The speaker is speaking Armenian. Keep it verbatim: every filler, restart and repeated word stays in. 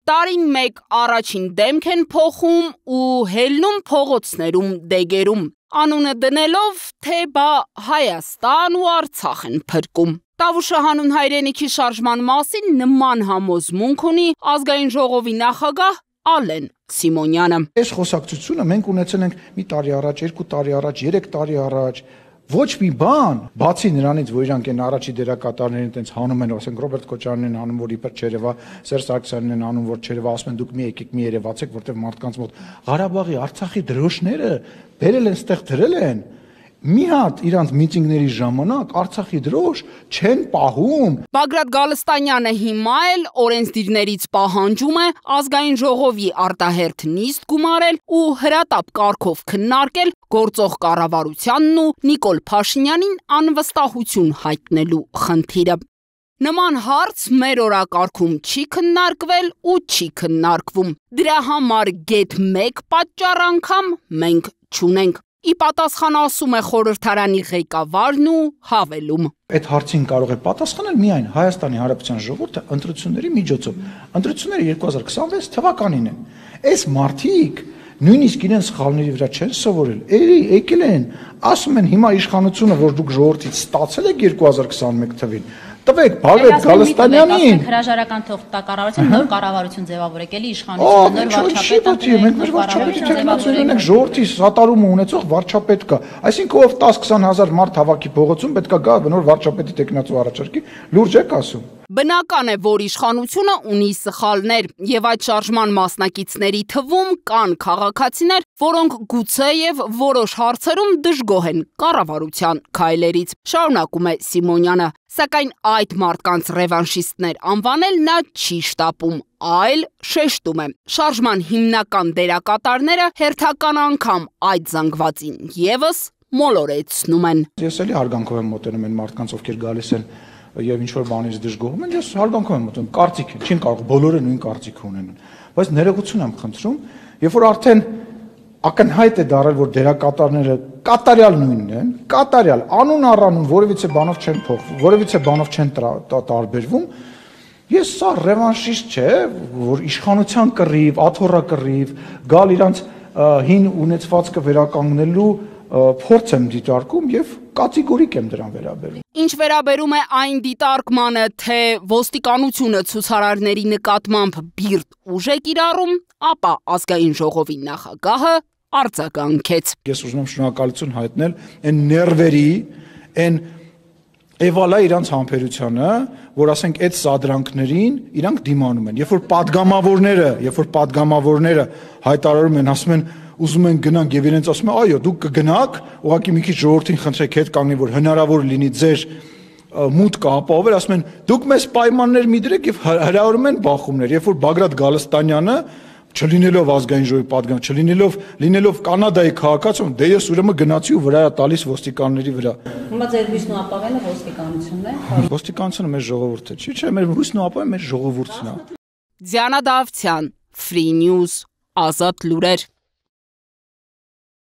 տարին մեկ առաջին դեմք են փոխում ու հելնում փողոցներում դեգերում, անունը դնելով, թե բա Հայաստան ու Արցախ են փրկում։ Տավուշը հանուն հայրենիքի շարժման մասին նման համոզմունք ունի ազգային ժողովի նախագահ Ալեն Սիմոնյանը։ Այս խոսակցությունը մենք ունեցել ենք մի տարի առաջ, երկու տարի առաջ, երեք տարի առաջ։ Ոչ մի բան, բացի նրանից, որ իրանք են առաջի դերակատարներին տենց հանում են, ասենք Ռոբերտ Քոչարյանն են հանում, որ իբր չերևա, Սերժ Սարգսյանն են հանում, որ չերևա, ասում են դուք մի եկեք, մի երևացեք, որտեղ մարդկանց մոտ Ղարաբաղի, Արցախի դրոշները բերել են, ստեղ դրել են։ Մի հատ իրանց միտինգների ժամանակ Արցախի դրոշ չեն պահում։ Բագրատ Գալստանյանը հիմա էլ օրենսդիրներից պահանջում է ազգային ժողովի արտահերթ նիստ գումարել ու հրատապ կարգով քննարկել գործող կառավարությանն ու Նիկոլ Փաշինյանին անվստահություն հայտնելու խնդիրը։ Նման հարց մեր օրակարգում չի քննարկվել ու չի քննարկվում։ Դրա համար գեթ մեկ պատճառ անգամ մենք չունենք։ Ի պատասխան ասում է խորհրդարանի ղեկավարն ու հավելում. Այդ հարցին կարող է պատասխանել միայն Հայաստանի Հանրապետության ժողովուրդը ընտրությունների միջոցով։ Ընտրությունները երկու հազար քսանվեց թվականին են։ Այս մարդիկ նույնիսկ իրենց սխալների վրա չեն սովորել։ Էլի եկել են, ասում են հիմա իշխանությունը, որ դուք ժողովրդից ստացել եք երկու հազար քսանմեկ թվին, տվեք Բագրատ Գալստանյանին։ Հրաժարական թողտա կառավարություն նոր կառավարություն ձևավորեք, էլի իշխանությունը նոր վարչապետ, մենք մեր վարչապետի տեխնացիան ունենք, ժողովրդի սատարումը ունեցող վարչապետ կա։ Այսինքն ով տասը-քսան հազար մարդ հավաքի փողոցում պետք է գա նոր վարչապետի տեխնացու առաջարկի, լուրջ եք ասում։ Բնական է, որ իշխանությունը ունի սխալներ, եւ այդ շարժման մասնակիցների թվում կան քաղաքացիներ, որոնք գուցեև որոշ հարցերում դժգոհ են կառավարության քայլերից, շարունակում է Սիմոնյանը, սակայն այդ մարդկանց ռևանշիստներ անվանել նա չի շտապում, այլ շեշտում է. շարժման հիմնական դերակատարները հերթական անգամ այդ զանգվածին եւս մոլորեցնում են։ Ես էլի հարգանքով եմ մոտենում այն մարդկանց, ովքեր գալիս են եւ ինչ որ բանից դժգոհում են, ես հարգանքով եմ մոտենում, կարծիք են, չեն կարող բոլորը նույն կարծիք ունենան, բայց ներողություն եմ խնդրում, երբ որ արդեն ակնհայտ է դարել, որ դերակատարները կատարյալ նույնն են, կատարյալ անուն առանուն որևիցե բանով չեն փոխվում, որևիցե բանով չեն տարբերվում, ես սա ռևանշիստ չէ, որ իշխանության կռիվ, աթոռակռիվ, գալ իրանց հին ունեցվածքը վերականգնելու փորձ եմ դիտարկում եւ կատեգորիկ եմ դրան վերաբերում։ Ինչ վերաբերում է այն դիտարկմանը, թե ոստիկանությունը ցուցարարների նկատմամբ բիրտ ուժ է կիրառում, ապա ազգային ժողովի նախագահը արձագանքեց։ Ես ուզում եմ շնորհակալություն հայտնել այն ներվերի, այն Էվալա իրանց համբերությանը, որ ասենք այդ սադրանքներին իրանք դիմանում են։ Երբ որ падգամավորները, երբ որ падգամավորները հայտարարում են, ասում են ուզում են գնանք եւ իրենց ասում են, այո, դուք կգնաք, ուղղակի մի քիչ ժողովրդին խնդրեք հետ կանգնի, որ հնարավոր լինի ձեր մուտքը ապահովել, ասում են, դուք մեզ պայմաններ մի դրեք եւ հրահրում են բախումներ։ Երբ որ Բագրատ Գալստանյանը չլինելով ազգային ժողովի падգամ, չլինելով լինելով Կանադայի քաղաքացի, դե ես ուրեմն գնացի ու վրա տալիս ոստիկանների վրա։ Հիմա ձեր հույսն ու ապավենը ոստիկանությունն է։ Ոստիկանությունը մեր ժողովուրդը չի, չէ, մեր հույսն ու ապավենը մեր ժողովուրդն է։ Դիանա Դավթյան, Free News, Ազատ լուրեր։